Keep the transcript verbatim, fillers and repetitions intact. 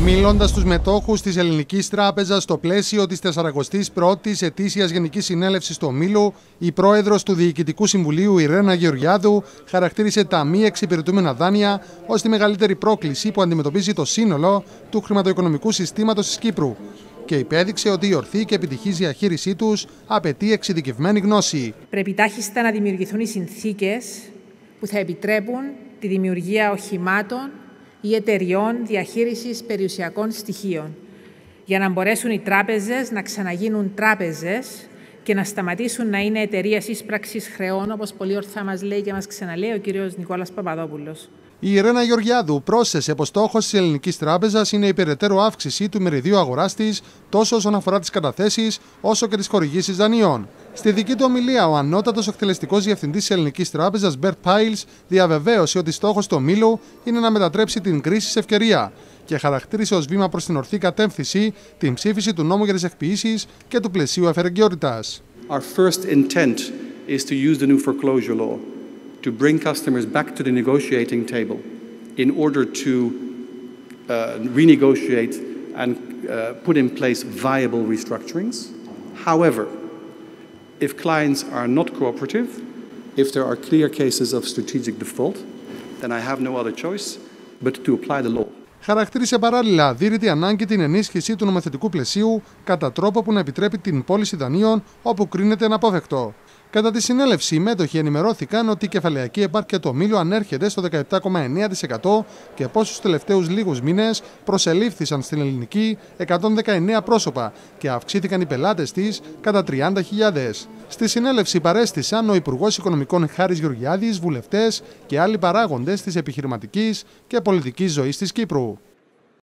Μιλώντας στους μετόχους της Ελληνικής Τράπεζας στο πλαίσιο της σαρανταοστής πρώτης ετήσιας Γενικής Συνέλευσης του ομίλου, η πρόεδρος του Διοικητικού Συμβουλίου, η Ρένα Γεωργιάδου, χαρακτήρισε τα μη εξυπηρετούμενα δάνεια ως τη μεγαλύτερη πρόκληση που αντιμετωπίζει το σύνολο του χρηματοοικονομικού συστήματος της Κύπρου και υπέδειξε ότι η ορθή και επιτυχής διαχείρισή τους απαιτεί εξειδικευμένη γνώση. Πρέπει τάχιστα να δημιουργηθούν οι συνθήκες που θα επιτρέπουν τη δημιουργία οχημάτων ή εταιριών διαχείρισης περιουσιακών στοιχείων, για να μπορέσουν οι τράπεζες να ξαναγίνουν τράπεζες και να σταματήσουν να είναι εταιρείες ίσπραξης χρεών, όπως πολύ ορθά μας λέει και μας ξαναλέει ο κύριος Νικόλας Παπαδόπουλος. Η Ρένα Γεωργιάδου πρόσθεσε πως στόχος της Ελληνικής Τράπεζας είναι η περαιτέρω αύξηση του μεριδίου αγοράς της, τόσο όσον αφορά τις καταθέσεις, όσο και τις χορηγήσεις δανείων. Στη δική του ομιλία, ο ανώτατος εκτελεστικός διευθυντής της Ελληνικής Τράπεζας, Μπερτ Πάιλς, διαβεβαίωσε ότι στόχος του ομίλου είναι να μετατρέψει την κρίση σε ευκαιρία και χαρακτήρισε ως βήμα προς την ορθή κατεύθυνση την ψήφιση του νόμου για τις εκποιήσεις και του πλαισίου αφαιρεγγιότητας. Our first intent is to use the new foreclosure law to bring customers back to the negotiating table in order to uh, renegotiate and uh, put in place viable restructurings. However, if clients are not cooperative, if there are clear cases of strategic default, then I have no other choice but to apply the law. Χαρακτήρισε παράλληλα αδύρυτη ανάγκη την ενίσχυση του νομοθετικού πλαισίου κατά τρόπο που να επιτρέπει την πώληση δανείων όπου κρίνεται αναπόφευκτο. Κατά τη συνέλευση, οι μέτοχοι ενημερώθηκαν ότι η κεφαλαιακή επάρκεια του ομίλου ανέρχεται στο δεκαεπτά κόμμα εννέα τοις εκατό και πως στους τελευταίους λίγους μήνες προσελήφθησαν στην ελληνική εκατόν δεκαεννέα πρόσωπα και αυξήθηκαν οι πελάτες της κατά τριάντα χιλιάδες. Στη συνέλευση παρέστησαν ο Υπουργός Οικονομικών Χάρης Γεωργιάδης, βουλευτές και άλλοι παράγοντες της επιχειρηματικής και πολιτικής ζωής της Κύπρου.